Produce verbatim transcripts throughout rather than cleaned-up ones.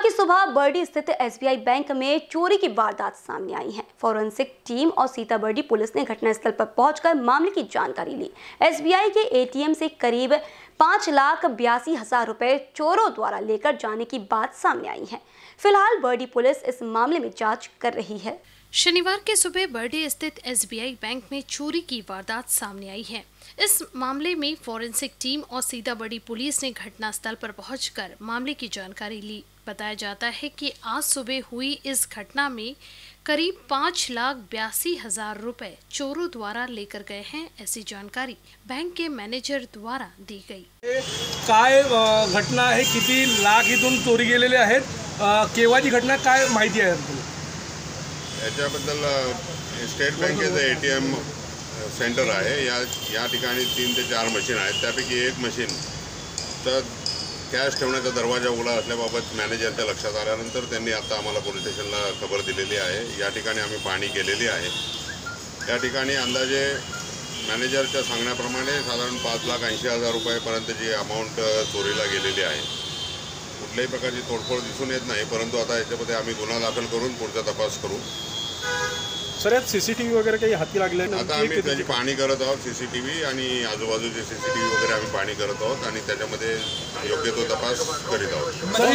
की सुबह बर्डी स्थित एसबीआई बैंक में चोरी की वारदात सामने आई है। फॉरेंसिक टीम और सीताबर्डी पुलिस ने घटनास्थल पर पहुंचकर मामले की जानकारी ली। एसबीआई के एटीएम से करीब पाँच लाख बयासी हजार रुपए चोरों द्वारा लेकर जाने की बात सामने आई है। फिलहाल बर्डी पुलिस इस मामले में जांच कर रही है। शनिवार के सुबह बर्डी स्थित एसबीआई बैंक में चोरी की वारदात सामने आई है। इस मामले में फॉरेंसिक टीम और सीताबर्डी पुलिस ने घटनास्थल पर पहुंचकर मामले की जानकारी ली। बताया जाता है कि आज सुबह हुई इस घटना में करीब पाँच लाख बयासी हजार रुपए चोरों द्वारा लेकर गए हैं, ऐसी जानकारी बैंक के मैनेजर द्वारा दी गई। काय घटना आहे, किती लाख इथून चोरी गेलेले आहेत, केव्हाची घटना, काय माहिती आहे? याच्याबद्दल स्टेट बँकेचं एटीएम सेंटर आहे। या या ठिकाणी तीन ते चार मशीन आहेत। त्यापैकी एक मशीन तर कॅश ठेवण्याचा दरवाजा उघडा असल्याबाबत मॅनेजरच्या लक्षात आल्यानंतर त्यांनी आता आम्हाला पोलीस स्टेशनला खबर दिलेली आहे। या ठिकाणी आम्ही पाहणी केलेली आहे। या ठिकाणी अंदाजे मॅनेजरच्या सांगण्याप्रमाणे साधारण पाच लाख ऐंशी हजार रुपयापर्यंतची अमाऊंट चोरीला गेलेली आहे। कुठल्याही प्रकारची तोडफोड दिसून येत नाही, परंतु आता याच्यामध्ये आम्ही गुन्हा दाखल करून पुढचा तपास करू। सर, यात सीसीटीव्ही वगैरे काही हाती लागले? आता आम्ही त्याची पाहणी करत आहोत। सीसीटीव्ही आणि आजूबाजूचे सीसीटीव्ही वगैरे आम्ही पाहणी करत आहोत आणि त्याच्यामध्ये योग्य तो तपास करीत आहोत।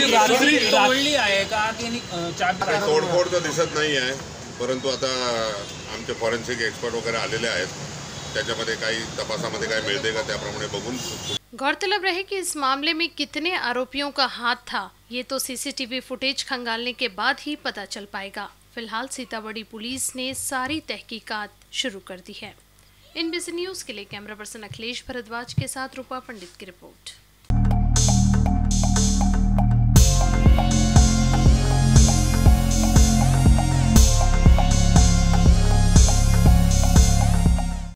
तोडफोड तर दिसत नाही आहे, परंतु आता आमचे फॉरेन्सिक एक्सपर्ट वगैरे आलेले आहेत। त्याच्यामध्ये काही तपासामध्ये काय मिळते का त्याप्रमाणे बघून। गौरतलब रहे कि इस मामले में कितने आरोपियों का हाथ था, ये तो सीसीटीवी फुटेज खंगालने के बाद ही पता चल पाएगा। फिलहाल सीताबर्डी पुलिस ने सारी तहकीकात शुरू कर दी है। एनबीसी न्यूज के लिए कैमरा पर्सन अखिलेश भारद्वाज के साथ रूपा पंडित की रिपोर्ट।